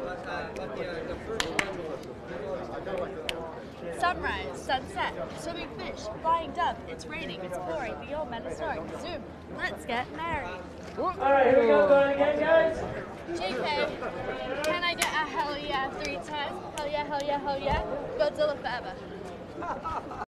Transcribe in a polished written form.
Sunrise, sunset, swimming fish, flying dove, it's raining, it's pouring, the old men are snoring. Zoom, let's get married. Alright, here we go, going again, guys. JK, can I get a hell yeah 3 times? Hell yeah, hell yeah, hell yeah. Godzilla forever.